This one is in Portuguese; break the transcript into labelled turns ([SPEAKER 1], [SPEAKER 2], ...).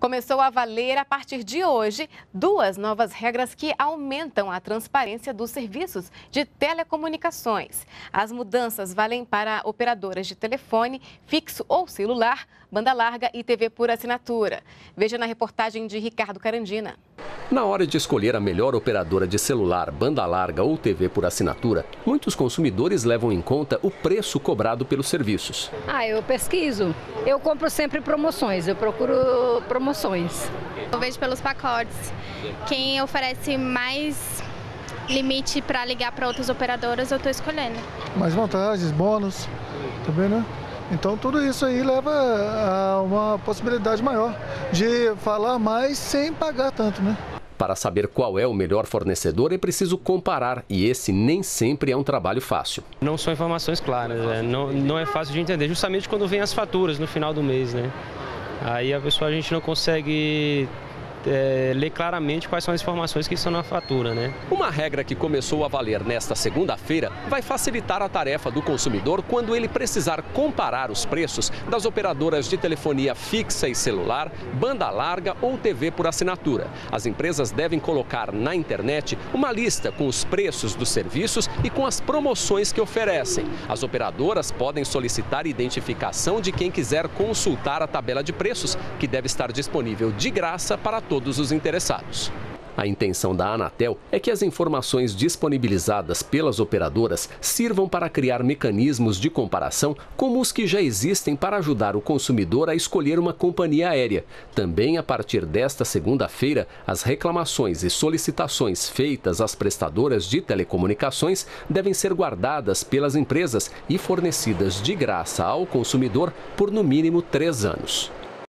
[SPEAKER 1] Começou a valer a partir de hoje duas novas regras que aumentam a transparência dos serviços de telecomunicações. As mudanças valem para operadoras de telefone, fixo ou celular, banda larga e TV por assinatura. Veja na reportagem de Ricardo Carandina.
[SPEAKER 2] Na hora de escolher a melhor operadora de celular, banda larga ou TV por assinatura, muitos consumidores levam em conta o preço cobrado pelos serviços.
[SPEAKER 3] Eu pesquiso. Eu compro sempre promoções, eu procuro promoções.
[SPEAKER 4] Eu vejo pelos pacotes. Quem oferece mais limite para ligar para outras operadoras, eu estou escolhendo.
[SPEAKER 5] Mais vantagens, bônus, também, né? Então tudo isso aí leva a uma possibilidade maior de falar mais sem pagar tanto, né?
[SPEAKER 2] Para saber qual é o melhor fornecedor é preciso comparar e esse nem sempre é um trabalho fácil.
[SPEAKER 6] Não são informações claras, não é fácil de entender, justamente quando vem as faturas no final do mês, né? Aí a gente não consegue ler claramente quais são as informações que estão na fatura, né?
[SPEAKER 2] Uma regra que começou a valer nesta segunda-feira vai facilitar a tarefa do consumidor quando ele precisar comparar os preços das operadoras de telefonia fixa e celular, banda larga ou TV por assinatura. As empresas devem colocar na internet uma lista com os preços dos serviços e com as promoções que oferecem. As operadoras podem solicitar identificação de quem quiser consultar a tabela de preços, que deve estar disponível de graça para todos os interessados. A intenção da Anatel é que as informações disponibilizadas pelas operadoras sirvam para criar mecanismos de comparação como os que já existem para ajudar o consumidor a escolher uma companhia aérea. Também a partir desta segunda-feira, as reclamações e solicitações feitas às prestadoras de telecomunicações devem ser guardadas pelas empresas e fornecidas de graça ao consumidor por no mínimo 3 anos.